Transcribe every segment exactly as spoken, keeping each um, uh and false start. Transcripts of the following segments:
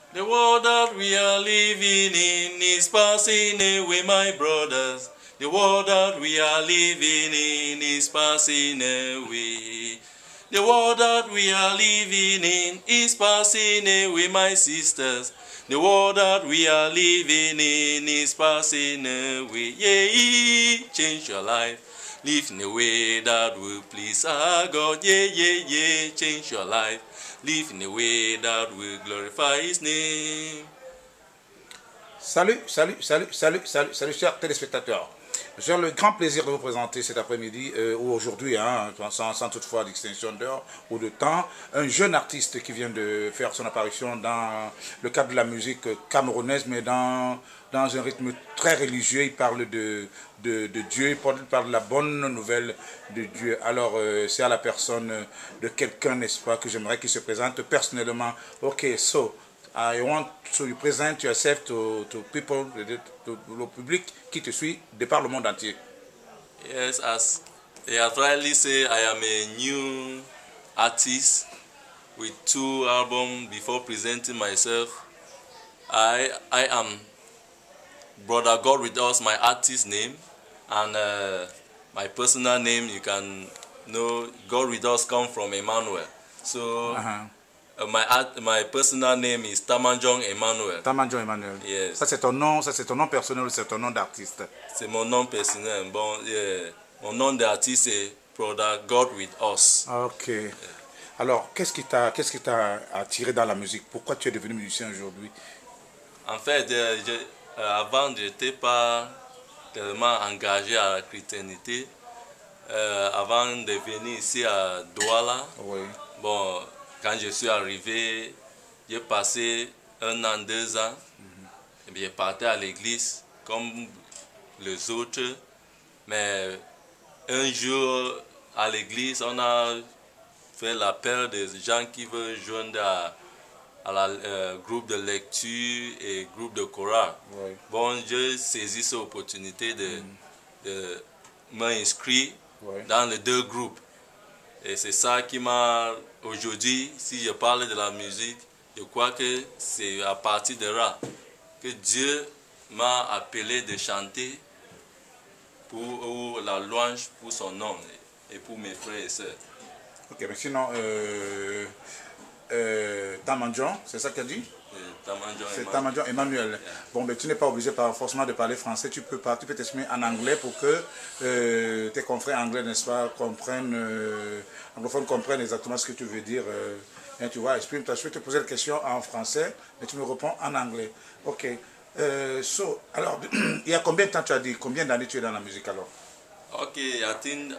The world that we are living in is passing away, my brothers. The world that we are living in is passing away. The world that we are living in is passing away, my sisters. The world that we are living in is passing away. Yeah, change your life. Live in a way that will please our God. Yeah, yeah, yeah, change your life. Live in a way that will glorify His name. Salut, salut, salut, salut, salut, salut, chers téléspectateurs. J'ai le grand plaisir de vous présenter cet après-midi, euh, ou aujourd'hui, hein, sans, sans toutefois distinction d'heure ou de temps, un jeune artiste qui vient de faire son apparition dans le cadre de la musique camerounaise, mais dans, dans un rythme très religieux. Il parle de, de, de Dieu, il parle de la bonne nouvelle de Dieu. Alors, euh, c'est à la personne de quelqu'un, n'est-ce pas, que j'aimerais qu'il se présente personnellement. Ok, so... I want to present yourself to, to people, to le public qui te suit de par le monde entier. Yes, as they have rightly said, I am a new artist with two albums. Before presenting myself, I I am Brother God with Us, my artist name, and uh, my personal name. You can know God with Us come from Emmanuel. So. Uh-huh. Uh, my art, my personal name is Tamanjong Emmanuel. Tamanjong Emmanuel. Yes. Ça c'est ton nom, ça c'est ton nom personnel ou c'est ton nom d'artiste? C'est mon nom personnel. Bon, yeah. Mon nom d'artiste c'est Brother God with Us. Ok. Yeah. Alors, qu'est-ce qui t'a, qu'est-ce qui t'a attiré dans la musique? Pourquoi tu es devenu musicien aujourd'hui? En fait, euh, je, euh, avant, je n'étais pas tellement engagé à la chrétienté. Euh, avant de venir ici à Douala. Oui. Bon. Quand je suis arrivé, j'ai passé un an, deux ans, mm-hmm. et bien je partais à l'église comme les autres. Mais un jour, à l'église, on a fait l'appel des gens qui veulent joindre à, à la euh, groupe de lecture et groupe de chorale. Oui. Bon, j'ai saisi cette opportunité de, mm-hmm. de m'inscrire oui. dans les deux groupes. Et c'est ça qui m'a... Aujourd'hui, si je parle de la musique, je crois que c'est à partir de là que Dieu m'a appelé de chanter pour la louange pour son nom et pour mes frères et sœurs. Ok, mais sinon, euh, euh, Tamanjong, c'est ça qu'elle dit? C'est Tamanjong Emmanuel. Yeah. Bon, mais tu n'es pas obligé par, forcément de parler français, tu peux, pas, tu peux t'exprimer en anglais pour que euh, tes confrères anglais, n'est-ce pas, comprennent, euh, anglophones comprennent exactement ce que tu veux dire. Euh, et tu vois, exprime-toi. Je vais te poser la question en français, mais tu me réponds en anglais. Ok. Euh, so, alors, il y a combien de temps tu as dit, combien d'années tu es dans la musique alors? Ok, I think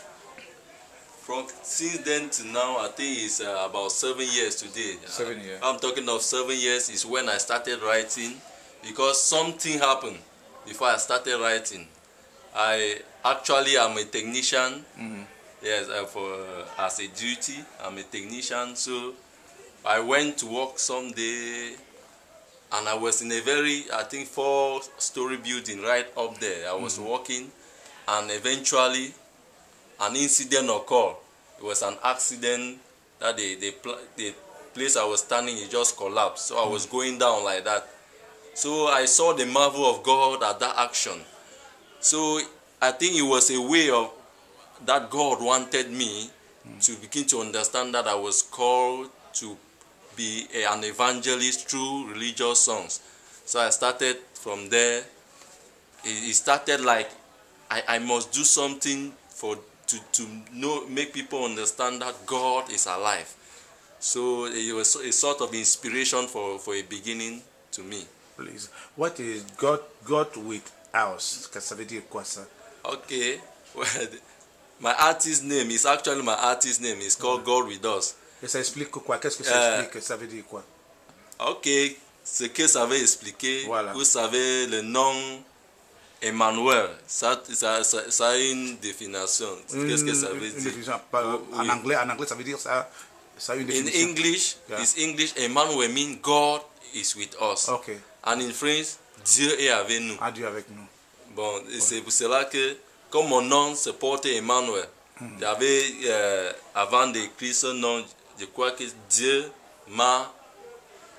from since then to now, I think it's uh, about seven years today. Seven years. I'm talking of seven years is when I started writing, because something happened before I started writing. I actually am a technician. Mm-hmm. Yes, uh, for uh, as a duty, I'm a technician. So I went to work someday, and I was in a very, I think, four-story building right up there. I was mm-hmm. working, and eventually an incident occurred. It was an accident that the, the, the place I was standing, it just collapsed. So I was going down like that. So I saw the marvel of God at that action. So I think it was a way of that God wanted me mm. to begin to understand that I was called to be a, an evangelist through religious songs. So I started from there. It, it started like I, I must do something for to, to know, make people understand that God is alive. So it was a sort of inspiration for, for a beginning to me. Please, what is God, God with us? Ça veut dire quoi ça? Okay, well, my artist name is actually my artist name is called mm. God with Us. Et ça explique quoi? Qu'est-ce que ça uh, explique? Ça veut dire quoi? Ok, ce que ça veut expliquer, voilà. Vous savez le nom Emmanuel, ça, ça, ça, ça a une définition. Qu'est-ce que ça veut dire? En, oui. anglais, en anglais, ça veut dire ça, ça a une définition. In English, yeah. It's English, Emmanuel means God is with us. Okay. And in French, Dieu est avec nous. Ah, Dieu avec nous. Bon, okay. C'est pour cela que, comme mon nom se portait Emmanuel, mm. j'avais, euh, avant d'écrire ce nom, je crois que Dieu m'a,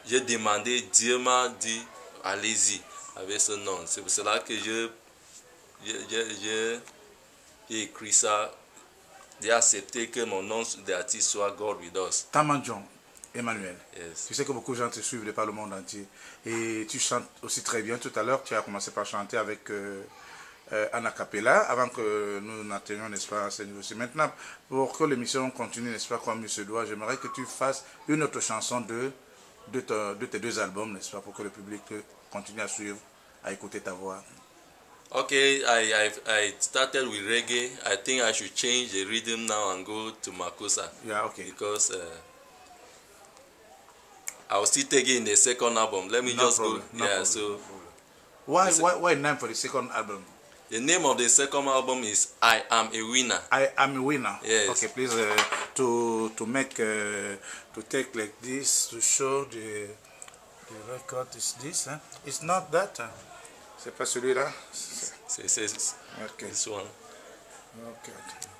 j'ai demandé, Dieu m'a dit, allez-y avec ce nom. C'est pour cela que je, j'ai écrit ça, j'ai accepté que mon nom d'artiste soit God with us. Tamanjon, Emmanuel. Yes. Tu sais que beaucoup de gens te suivent de par le monde entier. Et tu chantes aussi très bien. Tout à l'heure, tu as commencé par chanter avec euh, euh, Anna Capella, avant que nous n'atteignions, n'est-ce pas, à ce niveau-ci. Maintenant, pour que l'émission continue, n'est-ce pas, comme il se doit, j'aimerais que tu fasses une autre chanson de, de, te, de tes deux albums, n'est-ce pas, pour que le public continue à suivre, à écouter ta voix. Okay, I, I I started with reggae. I think I should change the rhythm now and go to Makossa. Yeah, okay. Because uh, I'll still take it in the second album. Let me No just problem, go. no yeah, problem, so no problem. Why, why, why name for the second album? the name of the second album is I Am a Winner. I am a winner. Yes. Okay, please uh, to to make uh, to take like this to show the the record is this. Huh? It's not that. Huh? C'est pas celui-là. C'est c'est Okay. this one. Okay.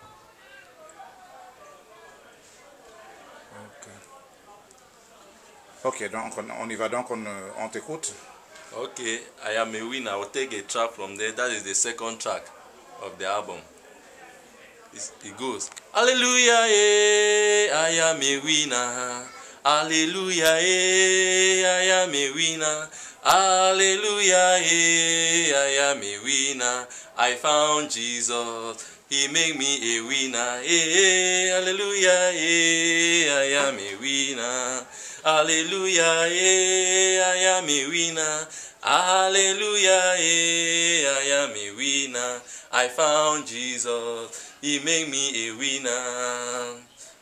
Ok. Ok, donc on, on y va donc, on, on t'écoute. Okay, I Am a Winner. I'll take a track from there. That is the second track of the album. It's, it goes, Hallelujah, eh, I am a winner. Hallelujah, eh, I am a winner. Hallelujah, eh, I am a winner. I found Jesus. He made me a winner. Eh, hallelujah, eh, I am a winner. Hallelujah, eh, I am a winner. Hallelujah, eh, I am a winner. I found Jesus. He made me a winner.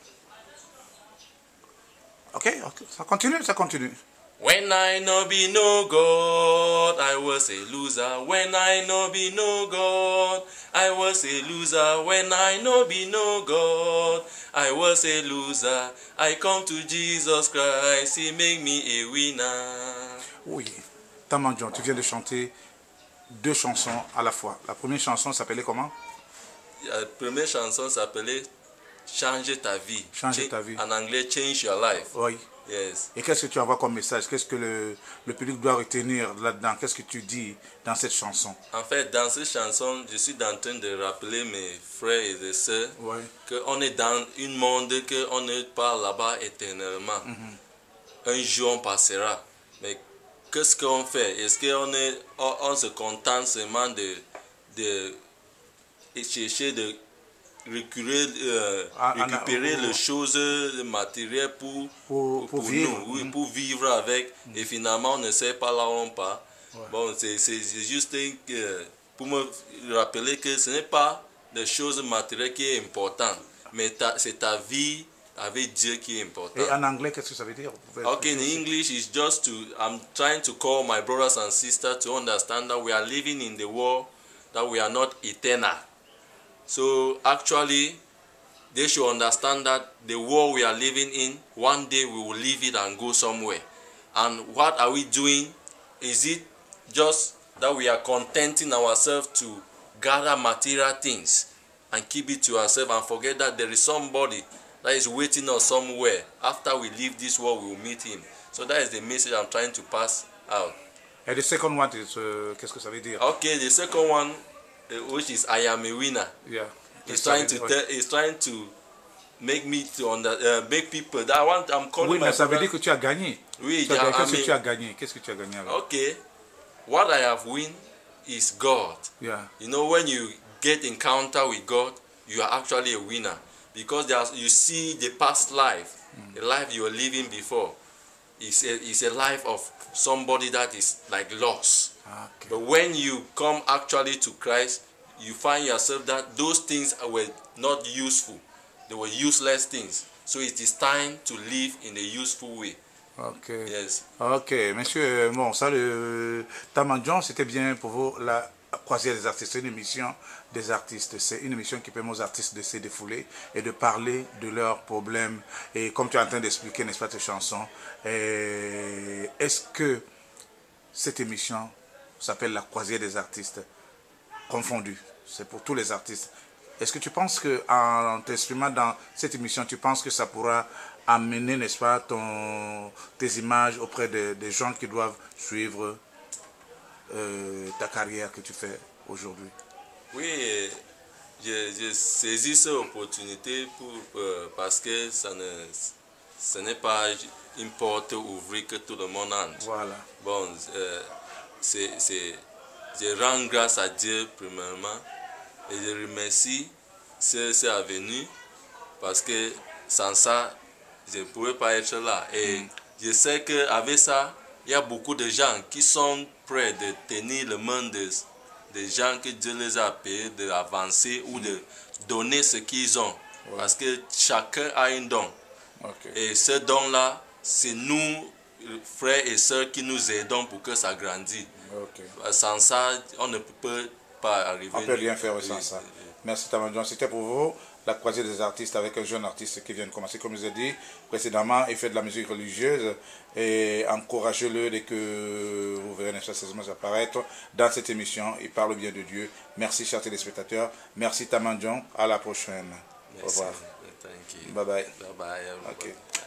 Ok, ok, ça continue, ça continue. When I no be no God, I was a loser. When I no be no God, I was a loser. When I no be no God, I was a loser. I come to Jesus Christ, He make me a winner. Oui, Tamanjon, tu viens de chanter deux chansons à la fois. La première chanson s'appelait comment? La première chanson s'appelait Changer ta vie. Changer Ch ta vie. En anglais, Change Your Life. Oui. Yes. Et qu'est-ce que tu envoies comme message? Qu'est-ce que le, le public doit retenir là-dedans? Qu'est-ce que tu dis dans cette chanson? En fait, dans cette chanson, je suis en train de rappeler mes frères et mes sœurs Ouais. qu'on est dans un monde qu'on ne part là-bas éternellement. Mm-hmm. Un jour, on passera. Mais qu'est-ce qu'on fait? Est-ce qu'on est, on, on se contente seulement de, de chercher de récupérer, euh, ah, récupérer ah, les choses matérielles pour, pour, pour, pour vivre, nous, oui, mm. pour vivre avec, mm. et finalement on ne sait pas là où on part. Ouais. Bon, c'est juste euh, pour me rappeler que ce n'est pas des choses matérielles qui est important, mais c'est ta vie avec Dieu qui est important. Et en anglais, qu'est-ce que ça veut dire? Okay, in English, it's just to, I'm trying to call my brothers and sisters to understand that we are living in the world, that we are not eternal. So actually, they should understand that the world we are living in, one day we will leave it and go somewhere. And what are we doing? Is it just that we are contenting ourselves to gather material things and keep it to ourselves and forget that there is somebody that is waiting us somewhere? After we leave this world, we will meet him. So that is the message I'm trying to pass out. And the second one is, uh, qu'est-ce que ça veut dire? Okay, the second one, Uh, which is I am a winner. Yeah. He's trying to tell, he's trying to make me to under, uh, make people that I want. I'm calling. Oui, my mais ça brother. veut dire que tu as gagné. Oui, tu as gagné. Qu'est-ce que I mean, tu as gagné? Qu'est-ce que tu as gagné alors? Okay, what I have win is God. Yeah. You know, when you get encounter with God, you are actually a winner because there's you see the past life, mm. the life you were living before. It's a, it's a life of somebody that is like lost. Okay. But when you come actually to Christ, you find yourself that those things were not useful. They were useless things. So it is time to live in a useful way. Ok. Yes. Ok, monsieur, bon, ça, le Tamanjon, c'était bien pour vous la croisière des artistes. C'est une émission des artistes. C'est une émission qui permet aux artistes de se défouler et de parler de leurs problèmes. Et comme tu es en train d'expliquer, n'est-ce pas, tes chansons, est-ce que cette émission s'appelle la croisière des artistes confondus? C'est pour tous les artistes. Est-ce que tu penses qu'en t'exprimant dans cette émission, tu penses que ça pourra amener, n'est-ce pas, ton, tes images auprès des de gens qui doivent suivre euh, ta carrière que tu fais aujourd'hui? Oui, j'ai saisi cette opportunité pour, euh, parce que ça ne, ce n'est pas une porte ouverte que tout le monde entre. Voilà. Bon, euh, c'est, je rends grâce à Dieu premièrement et je remercie ceux qui sont venus parce que sans ça, je ne pourrais pas être là. Et mm. je sais qu'avec ça, il y a beaucoup de gens qui sont prêts de tenir le monde des, des gens que Dieu les a payés, d'avancer mm. ou de donner ce qu'ils ont. Ouais. Parce que chacun a un don. Okay. Et ce don-là, c'est nous, frères et sœurs, qui nous aidons pour que ça grandisse. Okay. Sans ça, on ne peut pas arriver. On ne peut rien faire sans ça. Merci Tamandjon. C'était pour vous la croisée des artistes avec un jeune artiste qui vient de commencer. Comme je vous ai dit précédemment, il fait de la musique religieuse et encouragez-le dès que vous verrez ces images apparaître dans cette émission. Il parle bien de Dieu. Merci chers téléspectateurs. Merci Tamandjon. À la prochaine. Merci. Au revoir. Thank you. Bye bye. Bye bye. Okay.